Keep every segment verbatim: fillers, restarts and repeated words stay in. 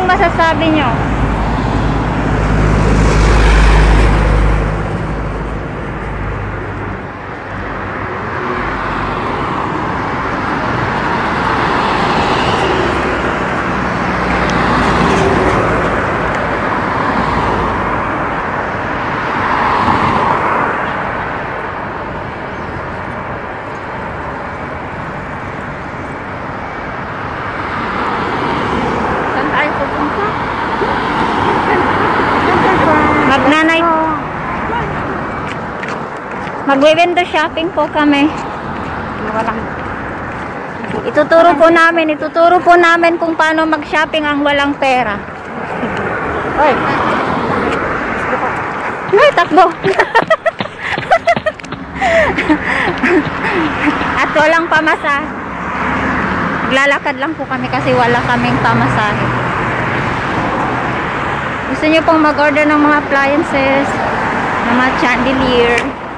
masasabi nyo? Magnanay. Magwe-window shopping po kami. Walang. Ituturo po namin, ituturo po namin kung paano mag-shopping ang walang pera. Oy. Ay, takbo. At walang pamasa. Naglalakad lang po kami kasi wala kaming pamasahe. Gusto niyo pong mag-order ng mga appliances, ng mga chandelier.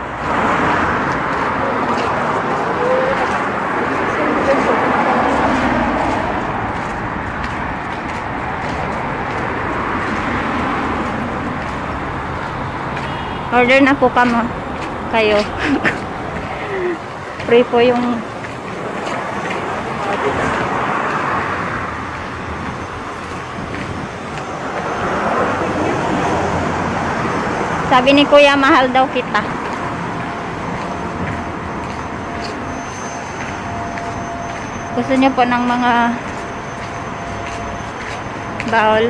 Order na po kamo kayo. Free po yung sabi ni Kuya, mahal daw kita. Gusto niyo po ng mga bowl.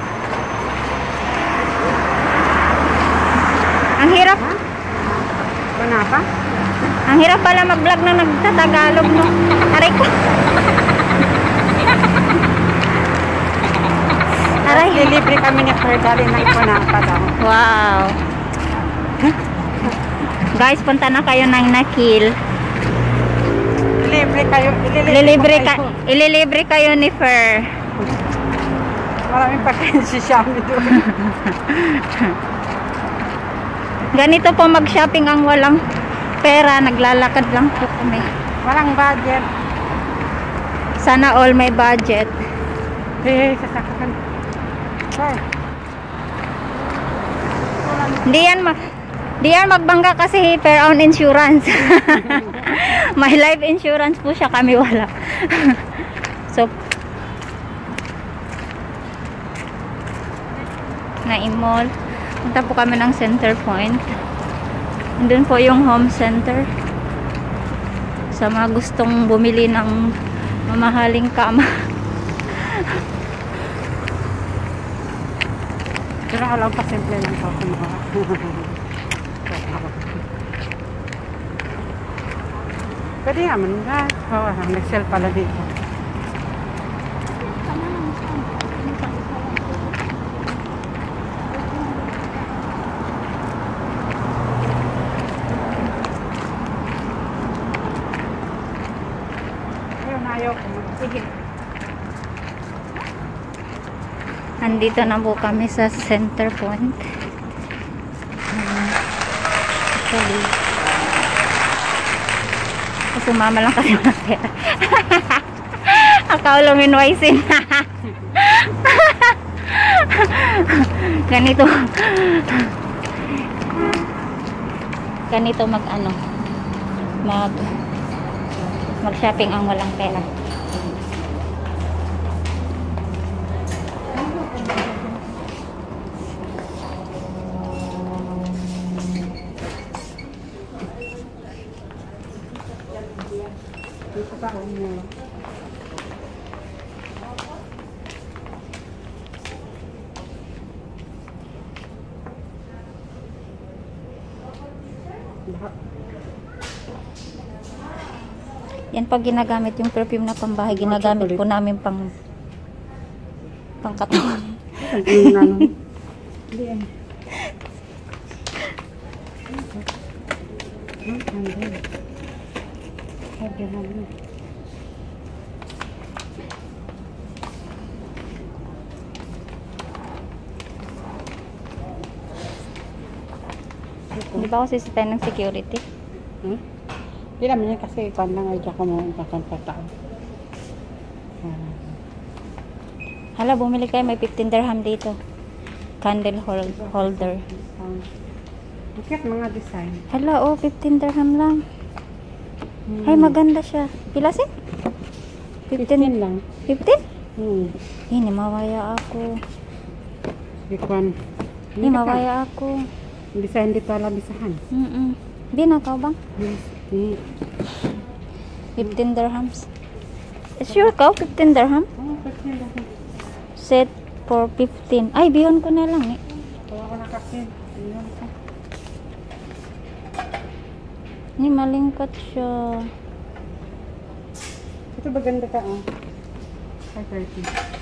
Ang hirap. Wala pa? Ang hirap pala mag-vlog na nagtatagalog, no? Aray ko. Aray. Lilibre kami ni Ferdali ng Punapa daw. Wow. Guys, punta na kayo ng Nakil. Ililibre kayo. Ililibre ka, ililibre kayo ni Fer. Maraming pagkain si Shami doon. Ganito po mag-shopping ang walang pera. Naglalakad lang po kami. Walang budget. Sana all may budget. Eh, sasakakan. Hey. Hindi yan mag Di yan magbangga kasi per own insurance. May life insurance po siya, kami wala. So, na-mall. Punta po kami ng Center Point. Doon po yung home center. Sa mga gustong bumili ng mamahaling kama. Pero alam pa simple lang po. Pwede naman guys. Oo, nag-sell pala dito. Ayun, ayaw ko. Sige. Andito na po kami sa Center Point. Um, actually, sumama lang kasi ng pera. Akaw minwaisin. Ganito. Ganito mag ano. Mag mag-shopping ang walang pera. Dito pa ako mo. Yan pag ginagamit yung perfume na pambahay, ginagamit po namin pang pangkatawan. Hindi ano. Hindi yan. Di ba ako sisitayin ng security? Hmm? Hindi naman yan kasi ikaw lang ay dyan ko mo ipapantao. Hala, bumili kayo. May fifteen dirham dito. Candle hold holder. Um, Bakit mga design? Hala, oh, fifteen dirham lang. Hmm. Ay, maganda siya. Pila si? fifteen lang. fifteen? Hmm. Hindi, mawaya ako. Bikuan. Hindi, mawaya ako. Design dito ala bisahan. Mm-mm. Di na ka bang? Yes. Di. fifteen dirhams. Sure ka? fifteen dirham? Oh, fifteen lang. Set for fifteen. Ay, bihon ko na lang eh. Tawa ko na kasi. Ayun ko. Ni malingkot siya. Ito ba ganda ka oh? five thirty.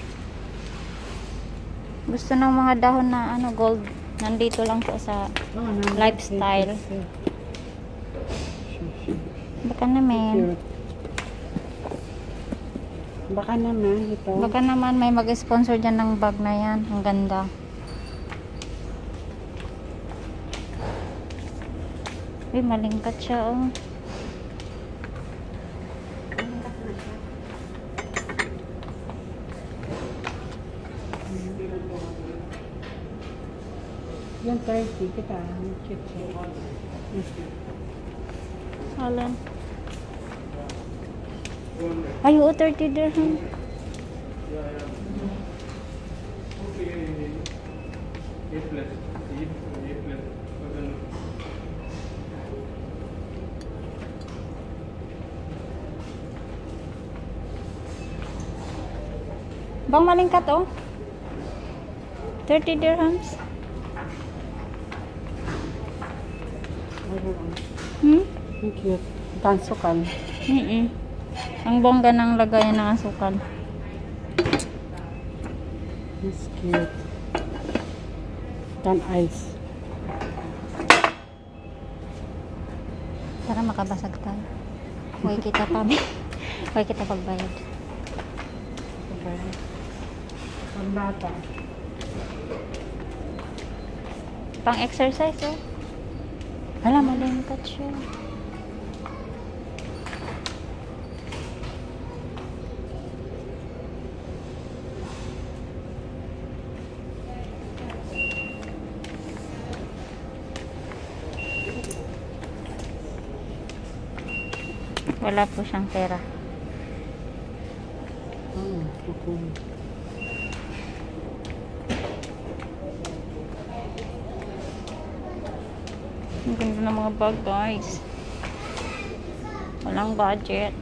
Gusto ng mga dahon na ano gold. Nandito lang po sa Oh, no, lifestyle. Baka naman. Cute. Baka naman ito. Baka naman may mag-sponsor dyan ng bag na yan. Ang ganda. Uy, malingkat siya oh. Yung thirty kita. Cute siya. Alan. Ay, oo, thirty dirham. Bang malingkat oh. thirty dirhams. Hmm? Ang cute. Tansukan. Mm-mm. Ang bongga ng lagayan ng asukal. It's cute. Tan ice. Para makabasag tayo. Huwag kita pa. Huwag kita pagbayad. Okay. Pambata. Pang exercise oh. Hala, malingkat siya. Wala po siyang pera. Oh, okay. Ang ganda ng mga bag, guys. Walang budget.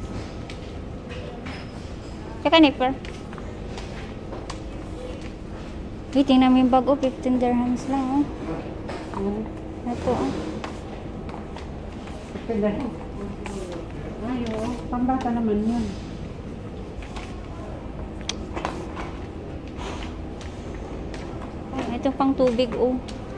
Tsaka nipper. Wait, tingnan mo yung bag, oh. fifteen dirhams lang, oh. Hmm. Ito, oh. Pwede. Ay, oo. Pambata naman yun. Ito pang tubig, oh.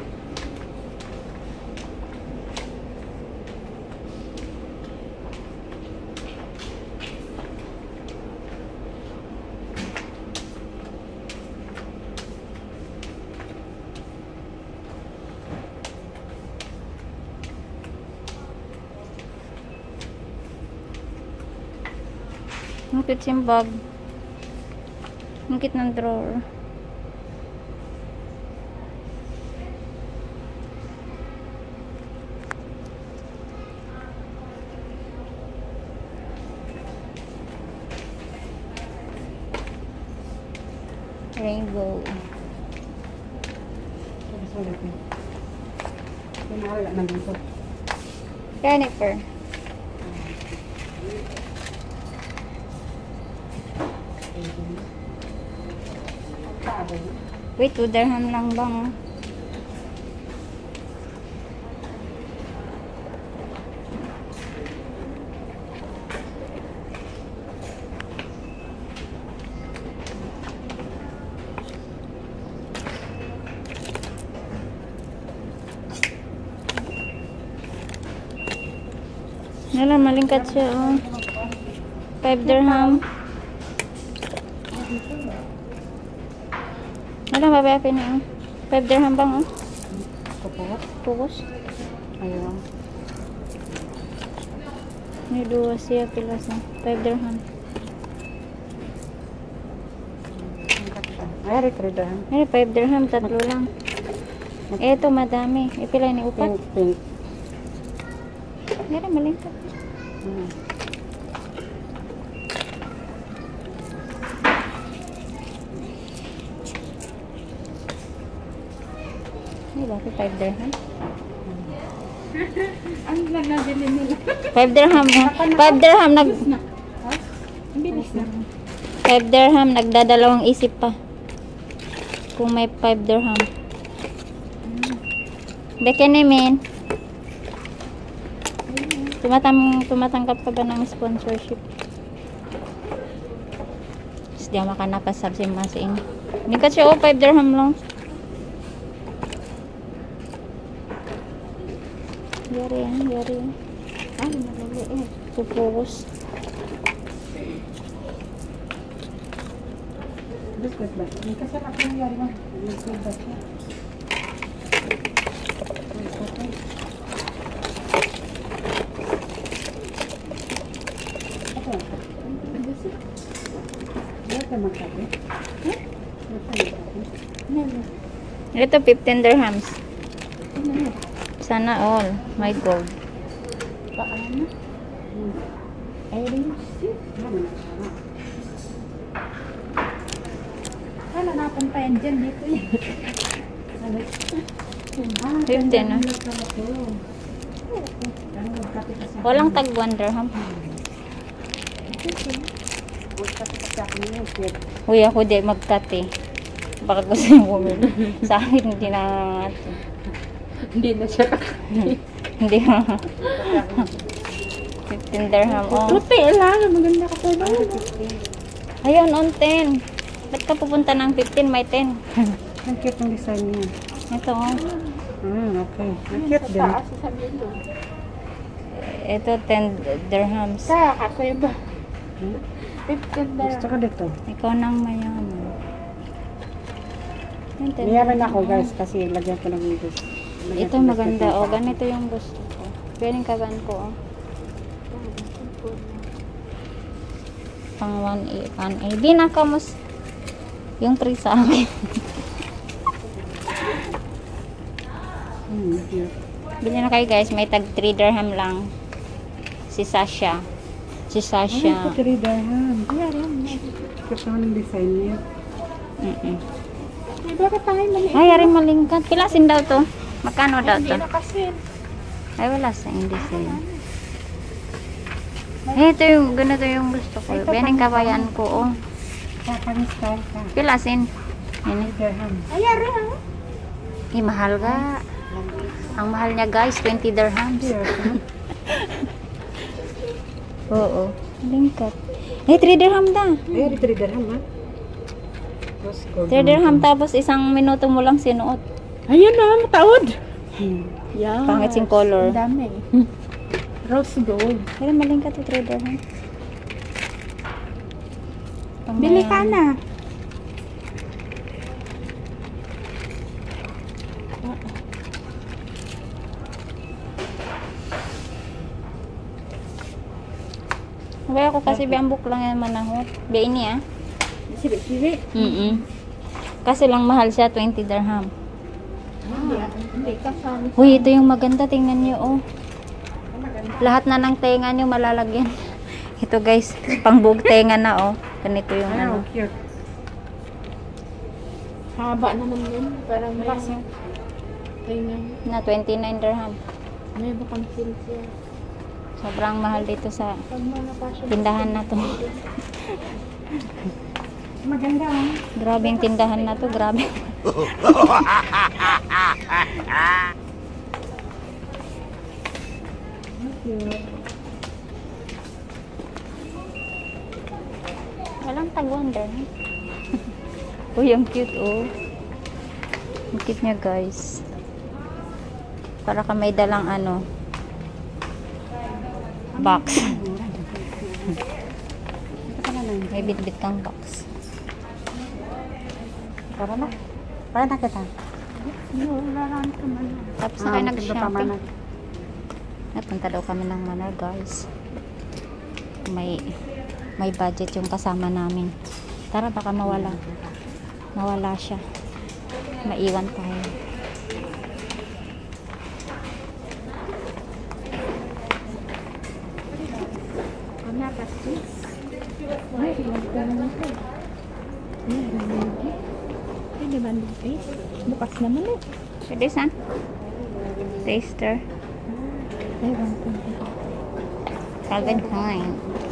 Ang cute yung bag. Ang cute ng drawer. Rainbow. Sorry, sorry. Pinahal na dito. Jennifer. Wait, two dirham lang bang? Oh. Nala, malingkat siya, oh. Five dirham. Nala, babayapin niya, oh. Five dirham bang, oh. Kapot? Pukos. Ayun. May dua siya pilas, oh. Five dirham. Ay, three dirham. Ay, five dirham, tatlo lang. Eto, madami. Ipila ni upat. Pink, pink. Meron, malingkat. Hmm. Ay, bakit five dirham? Ano lang na din nila? five dirham. five dirham, nag... Ang bilis na. five dirham, nagdadalawang isip pa. Kung may five dirham. Beke namin. Tumatang, tumatanggap ka ba ng sponsorship? Tapos di ako makanapasab si Masing. Hindi ka siya, oh, five dirham lang. Yari yan, yari yan. Ay, malali eh. Pupukos. Biscuit ba? Hindi kasi ako nangyari mo. Biscuit ba siya? Ito. Ito magkape? Ito magkape? Ito, fifteen dirhams. Sana all. My gold. Paano? Ay, rin siya. Wala napuntayan dyan dito eh. fifteen, no? Walang tag one dirham. Uy, ako di magkate. Baka gusto yung bumili. Sa akin, hindi na Hindi na siya. hindi na. fifteen dirham. Oh. Puti lang. Maganda ka po ba? Ayun, on ten. Ba't ka pupunta ng fifteen? May ten. Ang cute ng design niya. Ito, oh. Hmm, okay. Ang cute din. Ito, ten dirhams. Sa kasi ba? fifteen dirham. Gusto ko dito. Ikaw nang mayaman. Yan, ten Mayaman dirham. ako guys kasi lagyan ko ng gusto. Ito maganda, oh. Ganito yung gusto ko. Pwedeng kagan ko, oh. Pang one A. Di na ka mas yung three sa akin. Hmm, cute. Bili na kayo guys, may tag three dirham lang. Si Sasha. Si Ay, Sasha. ito three dirham. Cute naman yung design niya. Mm-mm. Ay, bakit tayo mali? Ay, aring malingkat. Pilasin daw to. Magkano daw to? kasi. Ay, wala sa hindi sa'yo. Eh, ito yung, ganito yung gusto ko. Bening kabayan ko, oh. Japanese style ka. Pilasin. Yan eh. three dirham. Ay, ari ha. Eh, mahal ga. Ang mahal niya guys, twenty dirhams. Dirham. Oo. Lingkat. Eh, three dirham da. Ay, three dirham ha? Rose gold. three dirham tapos isang minuto mo lang sinuot. Ayun na, mataod. Hmm. Yeah. Pangit yung color. Ang dami. Rose gold. Pero malingkat yung three dirham. Pang Bili mayaman. ka na. Kaya ako kasi biambok lang yan manahot. Be ini ah. Sibi-sibi. Mm Kasi lang mahal siya, twenty dirham. Hindi, hindi kasama. Uy, ito yung maganda. Tingnan nyo, oh. Lahat na ng tenga nyo malalagyan. Ito guys, pangbug tenga na, oh. Ganito yung Ay, ano. oh, cute. Haba naman yun. Parang may Relax. tingnan. Na twenty-nine dirham. May bakang feel siya. Sobrang mahal dito sa Pag mga passion. tindahan na to. Maganda ha. Grabe yung tindahan na to, grabe. Walang tag-wonder. Uy, ang cute, oh. Ang cute niya, guys. Para ka may dalang ano, box. Ito ka na lang. May bit-bit kang box. Para na. Para na kita. Wala ka man. Tapos na kayo Ah, nag-shopping. na. Napunta daw kami ng Manor, guys. May may budget yung kasama namin. Tara, baka mawala. mawala siya. Maiwan tayo. Ano kasi? Ay, magkano na ito. Ay, bandage. Pwede bandage? Bukas naman eh. Pwede saan? Taster. Ay, bandage. Calvin Klein.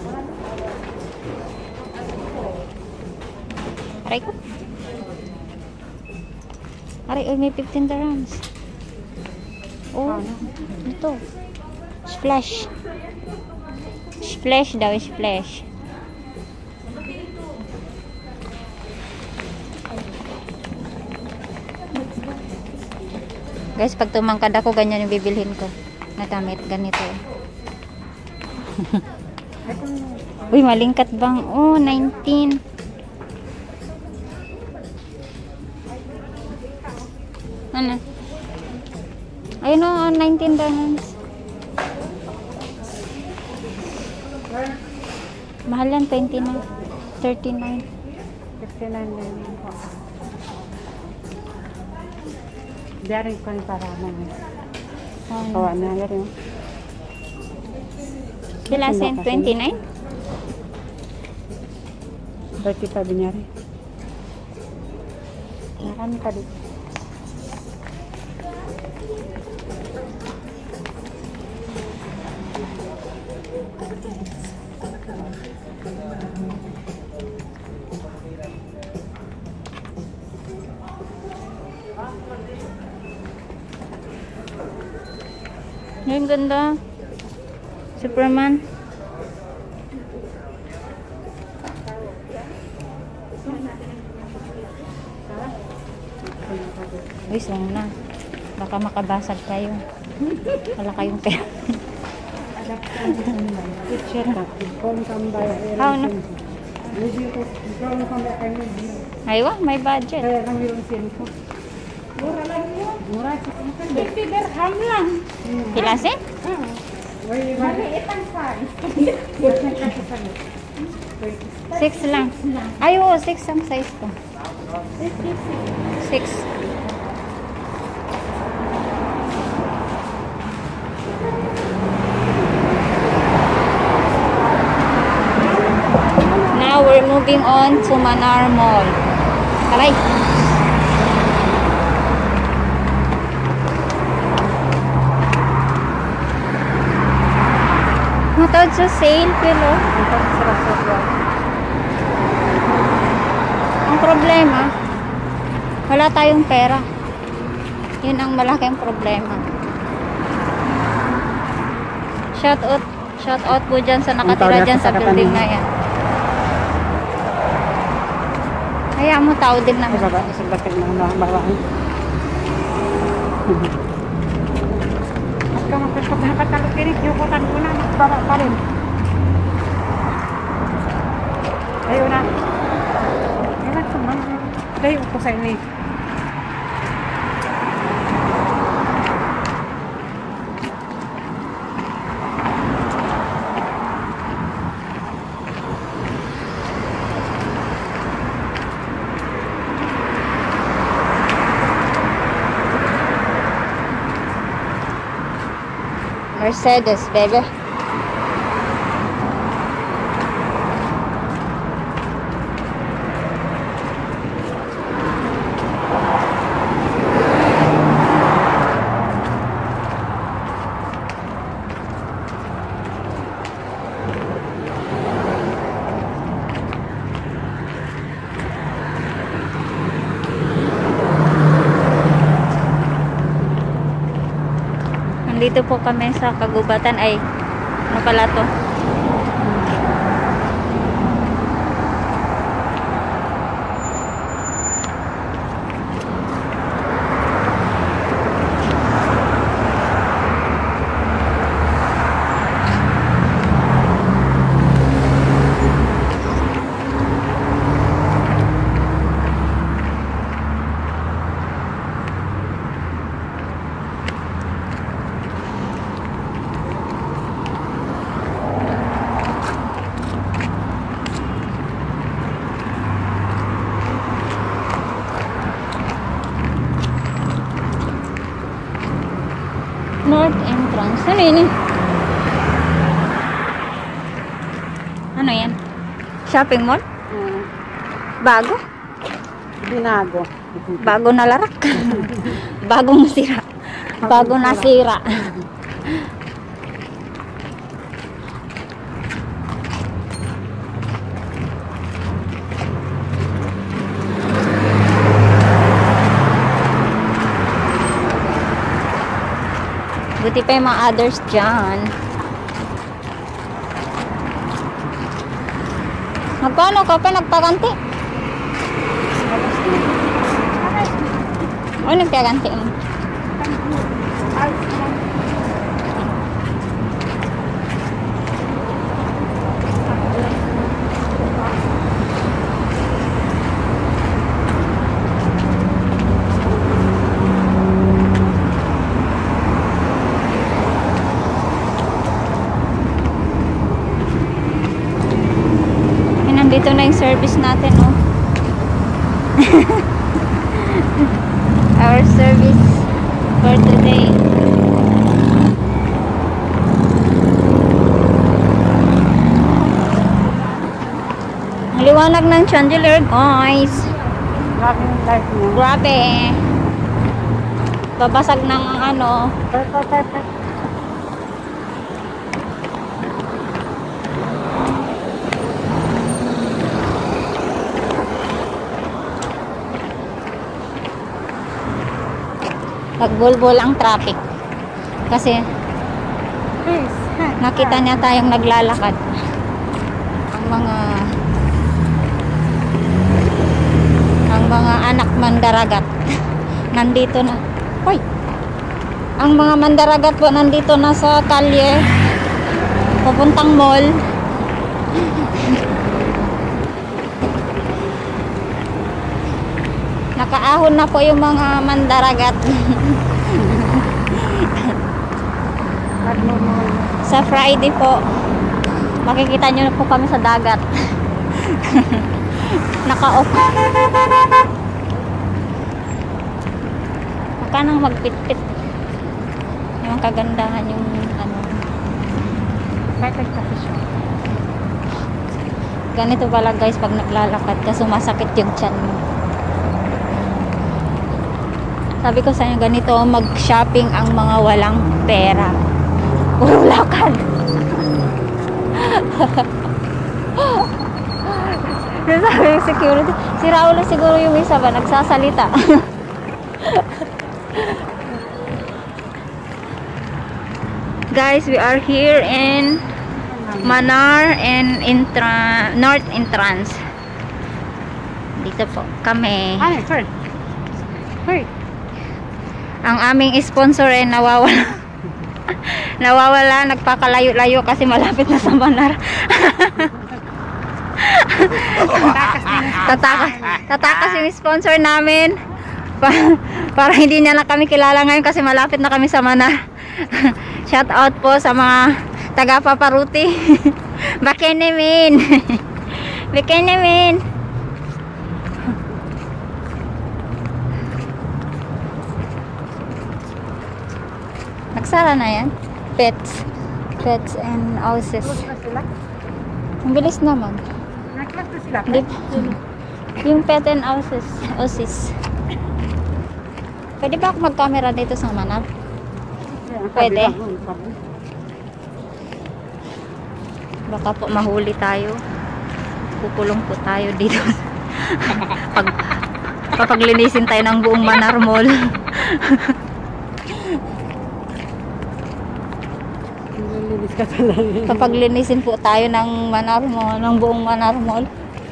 Aray ko. Aray, oh, may fifteen dirhams. Oh, ito. Splash. Splash daw, splash. Guys, pag tumangkad ako, ganyan yung bibilhin ko. Na damit, ganito. Uy, malingkat bang? Oh, nineteen. Ano? Ayun o, nineteen dirhams. Mahal yan, twenty-nine. thirty-nine. fifty-nine din po. Dari ko para naman. Kawa na lang. Sila sen twenty-nine? thirty pa binyari. Nakami ka dito. Yung ganda. Superman. Wis lang na. Baka makabasag kayo. Wala kayong pera. Picture na. Kung kambay. How no? Video ko. Ikaw na kambay kayo. Aywa, may budget. Kaya lang yung sin ko. Mura lang yun. Mura. fifty dirham lang. Pila sen? Way, Maliit ang size. Six lang. Ay, oo, six ang size ko. Six. Now we're moving on to Manar Mall. Aray. Matawad sa sale pero ang problema wala tayong pera. Yun ang malaking problema. Shout out shout out po dyan sa nakatira dyan sa building na yan. Kaya mo tao din naman. Baba, sa bakit na mga bawaan. At kung magpapaghapat na lukirik, yukutan ko na, nagbaba pa rin. Ayaw na. Ewan ko man. Ayaw ko sa ini. Mercedes, baby. Dito po kami sa Kagubatan ay ano pala to? North entrance. Ano yun eh? Ano yan? Shopping mall? Hmm. Bago? Binago. Bago na larak. Bagong sira. Bago nasira. Buti pa yung mga others dyan. Magkano ka pa nagpaganti? O nagpaganti mo? Dito na yung service natin, oh. Our service for today. Ang liwanag ng chandelier, guys. Grabe yung life niya. Grabe. Babasag ng ano. Perfect, perfect. Nagbulbol ang traffic kasi Please. nakita niya tayong naglalakad. Ang mga ang mga anak mandaragat nandito na. Hoy. Ang mga mandaragat po nandito na sa kalye papuntang mall. Nakaahon na po yung mga mandaragat. Sa Friday po, makikita nyo na po kami sa dagat. Naka-off. Baka nang magpit-pit. Yung kagandahan yung ano. Perfect kasi siya. Ganito pala guys pag naglalakad ka, sumasakit yung tiyan mo. Sabi ko sa inyo, ganito mag-shopping ang mga walang pera. Puro lakad. Sabi yung security, si Raul na siguro yung isa ba, nagsasalita. Guys, we are here in Manar and Intra North Entrance. Dito po kami. Ay, sorry. Sorry. Ang aming sponsor ay nawawala. Nawawala, nagpakalayo-layo kasi malapit na sa Manar. Tatakas, tatakas yung sponsor namin. Pa, para hindi niya na kami kilala ngayon kasi malapit na kami sa Manar. Shout out po sa mga taga Paparuti. Bakenemin. Bakenemin. Nagsara na yan. Pets. Pets and houses. Close na sila? Ang bilis naman. Nag-close na sila? Di, yung pet and houses. Houses. Pwede ba ako mag-camera dito sa Manar? Pwede. Baka po mahuli tayo. Kukulong po tayo dito. Pag, kapag linisin tayo ng buong Manar Mall. Kapag linisin po tayo ng Manar Mall, ng buong Manar Mall.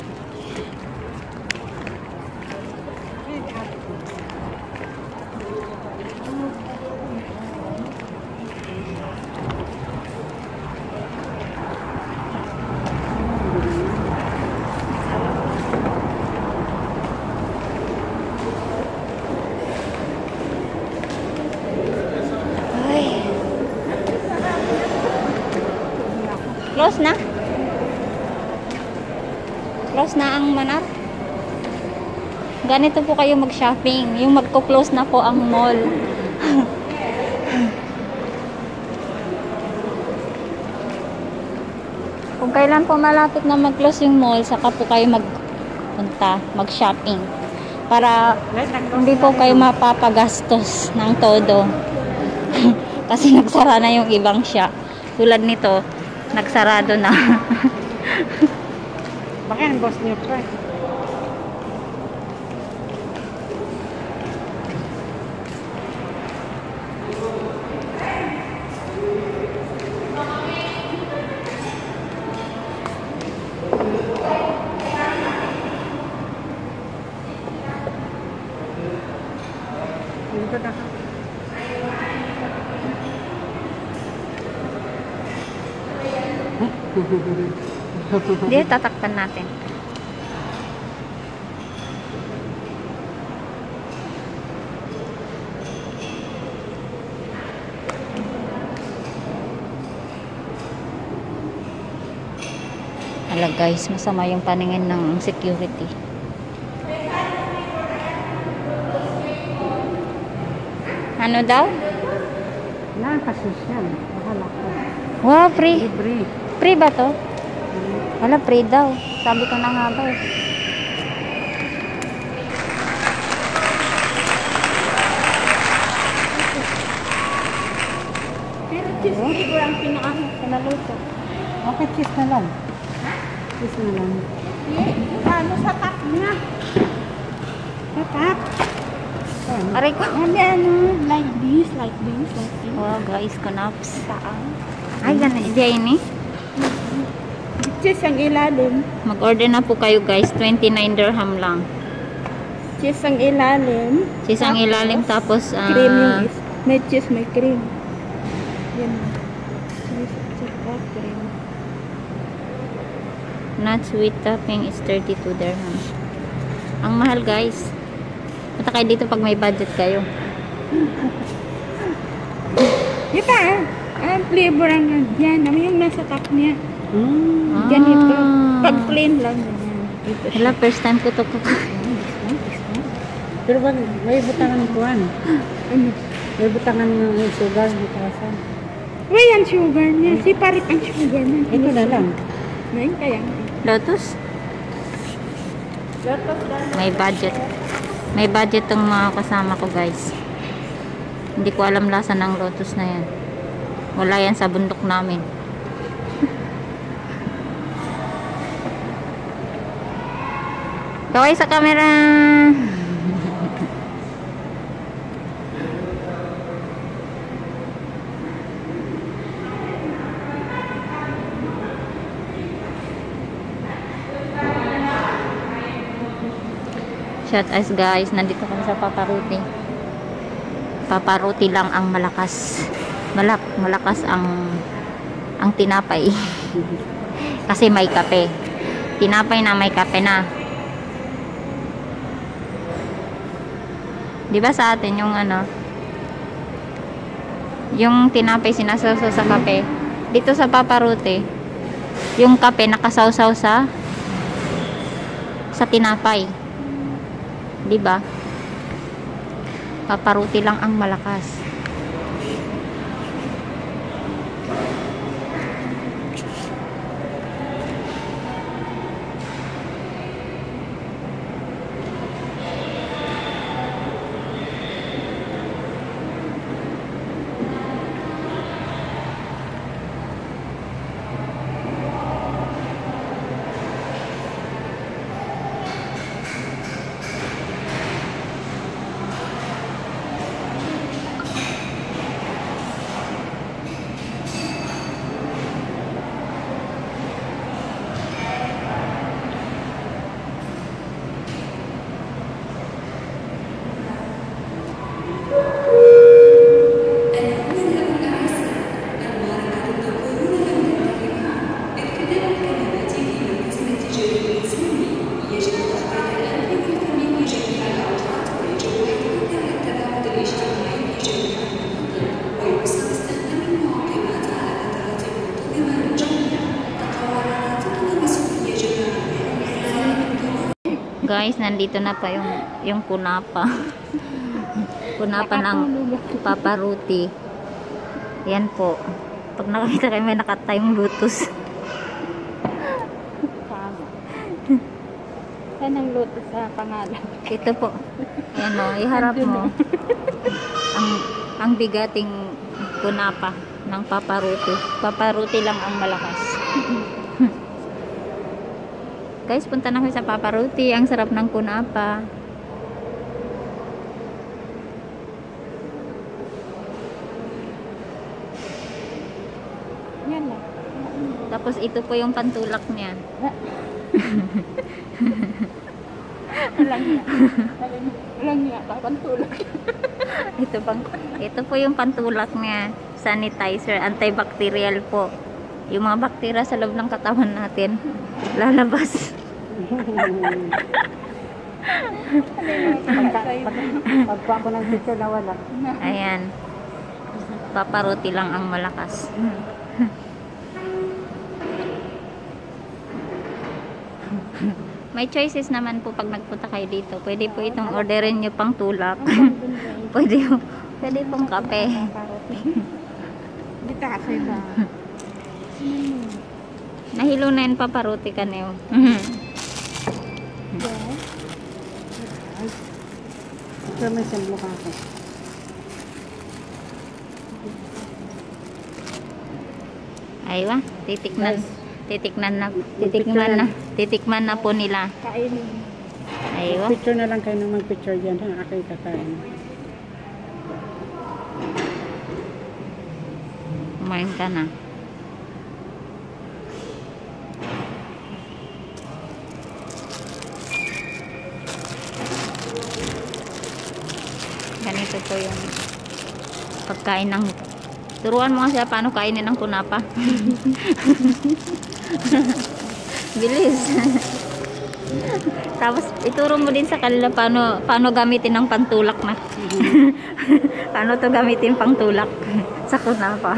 Close na? Close na ang Manar? Ganito po kayo mag-shopping. Yung magko-close na po ang mall. Kung kailan po malapit na mag-close yung mall, saka po kayo magpunta, mag-shopping. Para hindi po kayo mapapagastos ng todo. Kasi nagsara na yung ibang shop. Tulad nito, nagsarado na. Baka ang boss niyo pa. Dito na. Hindi, tatakpan natin. Hala guys, masama yung paningin ng security. Ano daw? Nakakasosyal. Bahala ko. Wow, free. Libre. Free ba to? Wala, free daw. Sabi ko na nga ba eh. Pero cheese flavor ang pinaka-pinaluto. Okay, cheese na lang. Cheese na lang. Eh, ano sa top niya? Sa top. Ano? Aray ko. Ano, ano, like this, like this, like this. Wow guys, kunaps. Saan? Ay, ganun. Hindi ini. Cheese ang ilalim. Mag-order na po kayo guys. twenty-nine dirham lang. Cheese ang ilalim. Cheese ang ilalim tapos ah, Cream yung is. May cheese, may cream. Yan. Cheese, cheese, oh, cream. nuts with topping is thirty-two dirham. Ang mahal guys. Punta kayo dito pag may budget kayo. Ito ah. Ang flavor ang yan. Ano yung nasa top niya? Mm. Ah. Ganito. Pag plain lang. Ganyan. Ito siya. Hala, first time ko to kukain. Pero wag, may butangan kuhan. Ano? May butangan ng sugar di kasan. May yan sugar niya. Si parit ang sugar niya. Ito na lang. Ngayon kaya. Lotus? Lotos lang. May budget. May budget tong mga kasama ko guys. Hindi ko alam lasa ng lotus na yan. Wala yan sa bundok namin. Kaway sa camera. Shout out guys, nandito kami sa Paparuti. Paparuti lang ang malakas. Malak, malakas ang ang tinapay. Kasi may kape. Tinapay na may kape na. 'Di ba sa atin yung ano? Yung tinapay sinasawsaw sa kape. Dito sa Paparuti, yung kape nakasawsaw sa sa tinapay. 'Di ba? Paparuti lang ang malakas. Guys, nandito na pa yung yung kunapa. Kunapa ng Paparuti. Yan po. Pag nakakita kayo may nakatayong lotus. Saan ang luto sa pangalan? Ito po. Ayan o, iharap mo. ang ang bigating kunapa ng paparuti. Paparuti lang ang malakas. Guys, punta na kayo sa paparuti. Ang sarap ng kunapa. Yan lang. Tapos ito po yung pantulak niya. Walang niya. Walang niya. Kapantulog. Ito pang ito po yung pantulak niya. Sanitizer, antibacterial po. Yung mga bakterya sa loob ng katawan natin lalabas. Pagpa ko ng picture na wala. Ayan. Paparuti lang ang malakas. May choices naman po pag nagpunta kayo dito. Pwede po itong orderin nyo pang tulak. Pwede, pwede pong kape. Dito kasi ba? Nahilo na yun paparuti ka niyo. Ito may sa mukha ko. Aywa, titikman. Titikman na. Titikman na. Titikman na po nila. Kainin. Aywa. Picture na lang kayo nang mag-picture dyan. Ha? Ako'y kakain. Kumain ka na. Ganito po yung pagkain ng turuan mo nga siya paano kainin ng kunapa. Bilis. Tapos ituro mo din sa kanila paano paano gamitin ng pantulak na. Paano to gamitin pang tulak sa kunapa.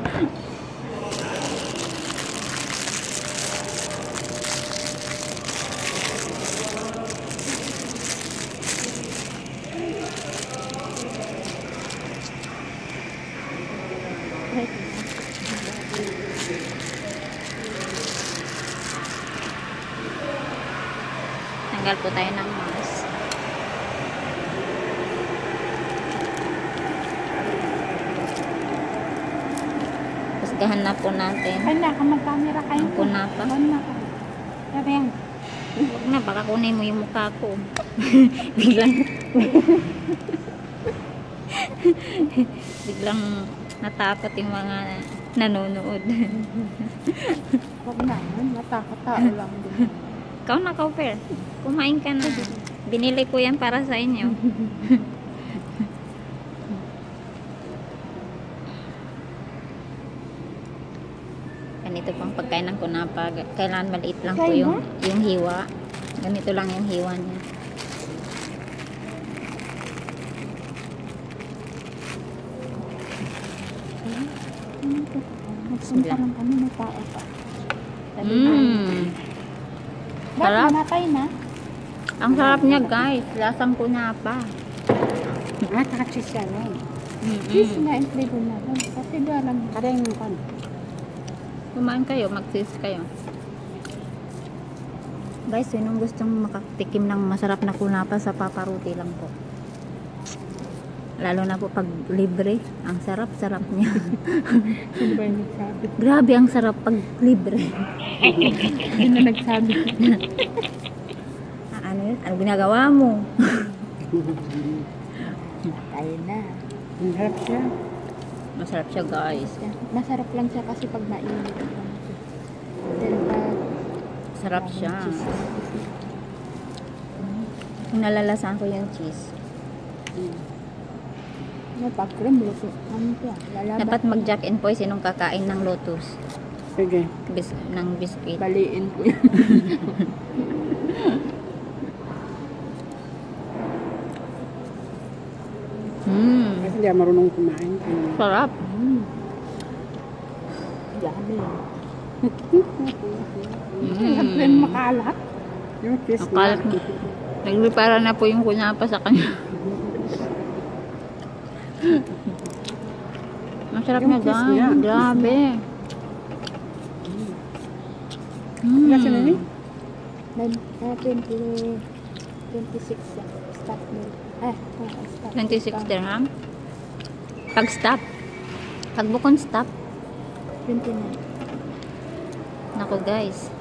Tanggal po tayo ng mask. Pusgahan na po natin. Ay na, mag-camera kayo. Ang kunapa. Ban na ka. Sabi yan. Huwag na, baka kunin mo yung mukha ko. Biglang biglang natakot yung mga nanonood. Huwag na. Matakot tao lang din. Ikaw na, Cooper. Kumain ka na. Binili ko yan para sa inyo. Ganito pang pagkain ng kunapa. Kailangan maliit lang po yung, yung hiwa. Ganito lang yung hiwa niya. Nagsunta lang kami, may tao pa. Mmm. Bakit Sarap. namatay na? Ang sarap niya, guys. Lasang kunapa. Ah, taka cheese yan. Eh. Cheese Mm-mm. na include na doon. Kasi doon alam mo. Kada yung kan. Kumain kayo, mag-sis kayo. Guys, sinong gustong makatikim ng masarap na kunapa sa paparuti lang po. Lalo na po pag libre. Ang sarap-sarap niya. Sino ba yung nagsabi? Grabe, ang sarap pag libre. Sino nagsabi? Ah, ano yun? Ano ginagawa mo? Tayo na. Ang harap siya. Masarap siya, guys. Masarap lang siya kasi pag mainit. Then pag Sarap siya. cheese. Kung nalalasan ko yung cheese. Ano pag cream luto? Ano siya? Lalaban. Dapat mag-jack and poy sinong kakain ng lotus. Sige. Bis ng biscuit. Baliin ko yan. Hmm. Kasi hindi ako marunong kumain. Kaya- Sarap. Mm. Yummy. Ang cream Mm. makalat. Yung cheese Ang kalat na. mo. Nagrepara na po yung kunapa sa kanya. Masarap Yung na, cheese guys. niya. Grabe. Wala sila Mm. eh. Nine, ah, twenty, twenty-six yan. Stop meal. Ah, ah, stop. twenty-six discount. dirham. Pag stop. Pag bukon stop. twenty-nine. Nako guys.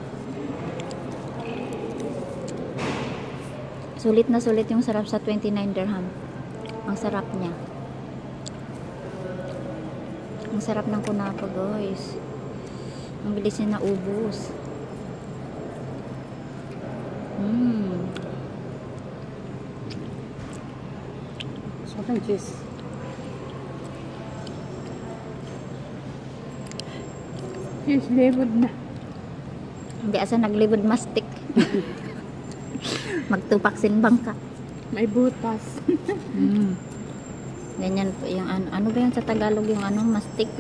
Sulit na sulit yung sarap sa twenty-nine dirham. Ang sarap niya. Ang sarap ng kunafa guys. Ang bilis niya naubos. Mmm. Sobrang cheese. Cheese labod na. Hindi asa naglibod mastik. Magtupaksin bangka. May butas. Mm. Ganyan po yung ano. Ano ba yun sa Tagalog yung ano? Mastik.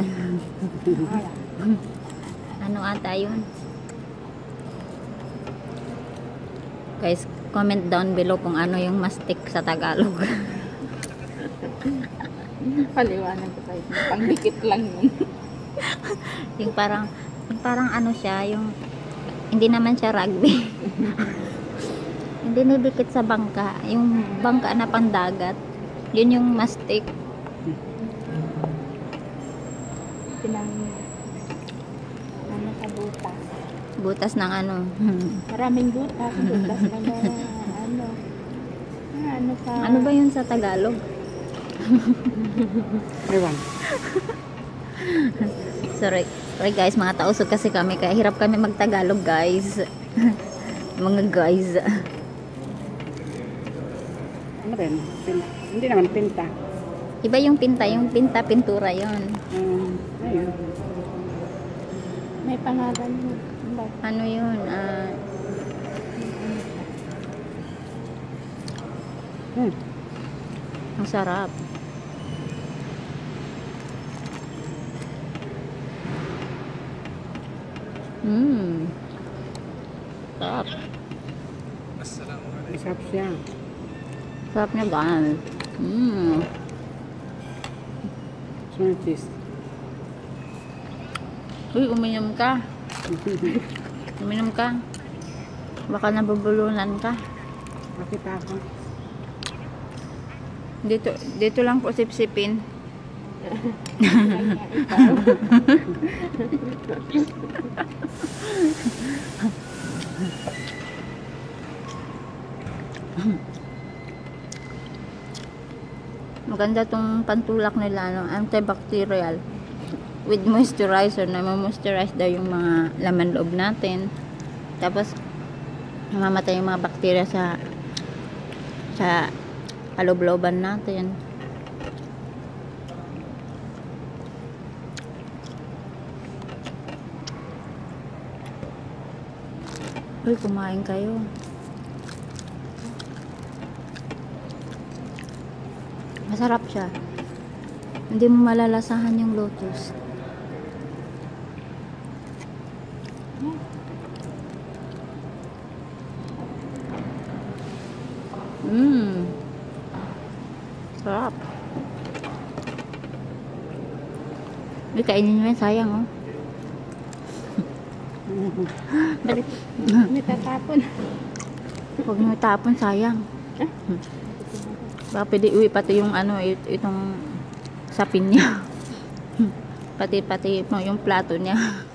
Ano ata yun? Guys, comment down below kung ano yung mastik sa Tagalog. Paliwanag ko tayo. Pangdikit lang yun. Yung parang, yung parang ano siya, yung hindi naman siya rugby. Hindi nidikit sa bangka. Yung bangka na pandagat. Yun yung mastik. Pinang ano sa butas. Butas ng ano. Maraming butas. Butas na na ano. Ah, ano sa... Ano ba yun sa Tagalog? Ewan. Sorry. Sorry guys, mga tausog kasi kami. Kaya hirap kami magtagalog guys. Mga guys. Ano ba yun? Pinta. Hindi naman pinta. Iba yung pinta. Yung pinta, pintura yon. Um, ayun. May pangalan mo. Ba? Ano yun? Ah, Hmm. ang sarap. Mmm. Sarap. Masarap siya. Sarap niya guys. Mmm. Sobrang cheese. Uy, uminom ka. Uminom ka. Baka nabubulunan ka. Makita ako. Dito, dito lang po sipsipin. Maganda tong pantulak nila, no? Antibacterial with moisturizer, na ma-moisturize daw yung mga laman loob natin. Tapos mamamatay yung mga bakterya sa sa kaloob-looban natin. Uy, kumain kayo. Masarap siya. Hindi mo malalasahan yung lotus. Mmm. Sarap. Hindi, kainin nyo yan. Sayang, oh. Balik. May tatapon. Huwag nyo tapon, sayang. Baka pwede uwi pati yung ano, it- itong sapin niya. Pati-pati yung plato niya.